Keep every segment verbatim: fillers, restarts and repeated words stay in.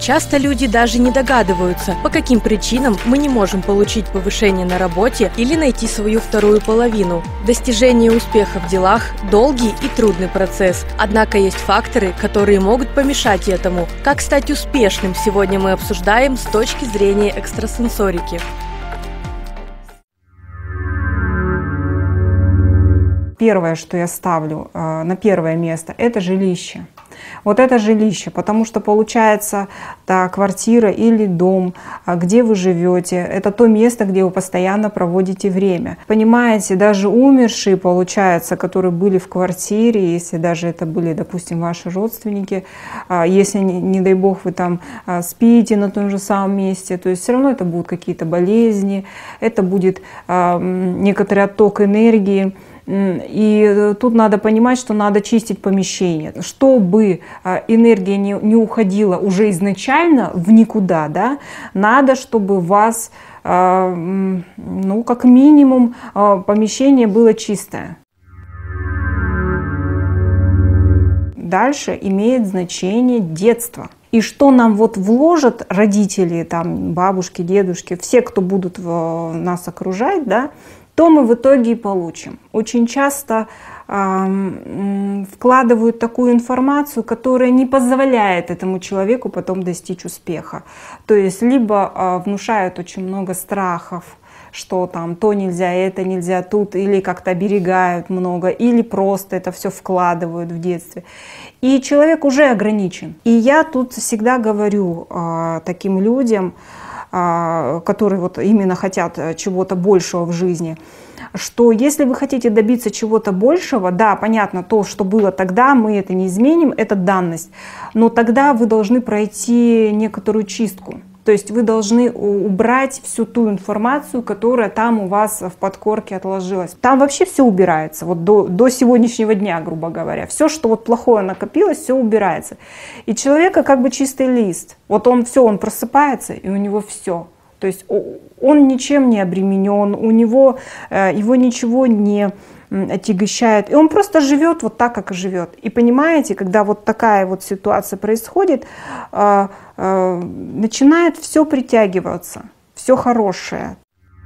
Часто люди даже не догадываются, по каким причинам мы не можем получить повышение на работе или найти свою вторую половину. Достижение успеха в делах – долгий и трудный процесс. Однако есть факторы, которые могут помешать этому. Как стать успешным, сегодня мы обсуждаем с точки зрения экстрасенсорики. Первое, что я ставлю э, на первое место, это жилище. Вот это жилище, потому что получается, та квартира или дом, где вы живете, это то место, где вы постоянно проводите время. Понимаете, даже умершие, получается, которые были в квартире, если даже это были, допустим, ваши родственники, если, не, не дай бог, вы там спите на том же самом месте, то есть все равно это будут какие-то болезни, это будет некоторый отток энергии. И тут надо понимать, что надо чистить помещение, чтобы энергия не, не уходила уже изначально в никуда, да, надо, чтобы у вас, ну, как минимум, помещение было чистое. Дальше имеет значение детство. И что нам вот вложат родители, там, бабушки, дедушки, все, кто будут нас окружать, да, то мы в итоге и получим. Очень часто э, вкладывают такую информацию, которая не позволяет этому человеку потом достичь успеха. То есть либо э, внушают очень много страхов, что там то нельзя, это нельзя, тут, или как-то оберегают много, или просто это все вкладывают в детстве. И человек уже ограничен. И я тут всегда говорю э, таким людям, которые вот именно хотят чего-то большего в жизни, что если вы хотите добиться чего-то большего, да, понятно, то, что было тогда, мы это не изменим, это данность, но тогда вы должны пройти некоторую чистку. То есть вы должны убрать всю ту информацию, которая там у вас в подкорке отложилась. Там вообще все убирается, вот до, до сегодняшнего дня, грубо говоря. Все, что вот плохое накопилось, все убирается. И человека как бы чистый лист. Вот он все, он просыпается, и у него все. То есть он ничем не обременен, у него, его ничего не отягощает. И он просто живет вот так, как и живет. И понимаете, когда вот такая вот ситуация происходит, начинает все притягиваться, все хорошее.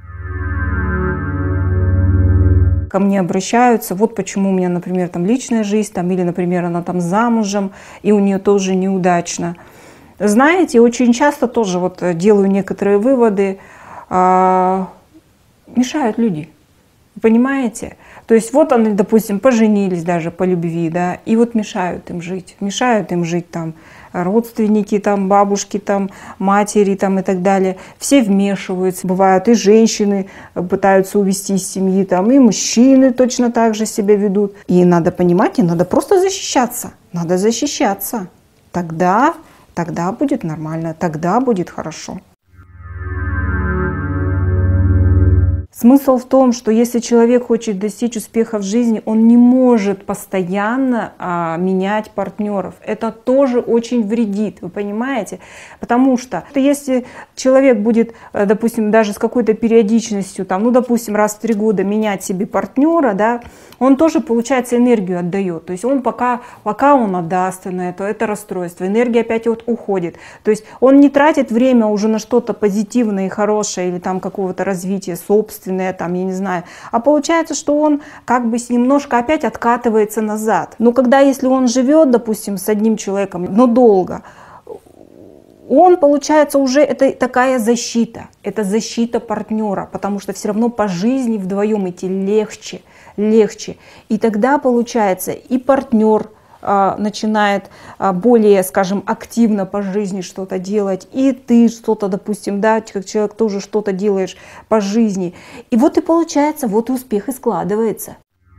Ко мне обращаются, вот почему у меня, например, там личная жизнь, там, или, например, она там замужем, и у нее тоже неудачно. Знаете, очень часто тоже вот делаю некоторые выводы, мешают люди. Понимаете? То есть вот они, допустим, поженились даже по любви, да, и вот мешают им жить, мешают им жить там родственники, там бабушки, там матери, там и так далее. Все вмешиваются, бывают и женщины пытаются увести из семьи, там и мужчины точно так же себя ведут. И надо понимать, и надо просто защищаться, надо защищаться. Тогда, тогда будет нормально, тогда будет хорошо. Смысл в том, что если человек хочет достичь успеха в жизни, он не может постоянно а, менять партнеров. Это тоже очень вредит, вы понимаете? Потому что если человек будет, допустим, даже с какой-то периодичностью, там, ну, допустим, раз в три года менять себе партнера, да, он тоже, получается, энергию отдает. То есть он пока, пока он отдаст на это, это расстройство, энергия опять вот уходит. То есть он не тратит время уже на что-то позитивное и хорошее или там какого-то развития собственного, там, я не знаю, а получается, что он как бы немножко опять откатывается назад. Но когда, если он живет, допустим, с одним человеком, но долго, он, получается, уже это такая защита, это защита партнера, потому что все равно по жизни вдвоем идти легче, легче. И тогда, получается, и партнер начинает более, скажем, активно по жизни что-то делать, и ты что-то, допустим, да, как человек тоже что-то делаешь по жизни. И вот и получается, вот и успех и складывается.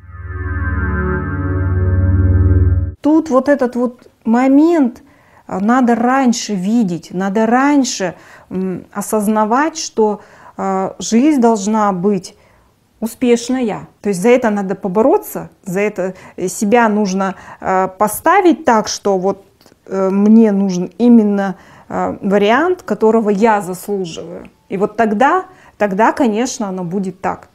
Тут вот этот вот момент надо раньше видеть, надо раньше осознавать, что жизнь должна быть успешная. То есть за это надо побороться, за это себя нужно э, поставить так, что вот э, мне нужен именно э, вариант, которого я заслуживаю. И вот тогда, тогда, конечно, оно будет так.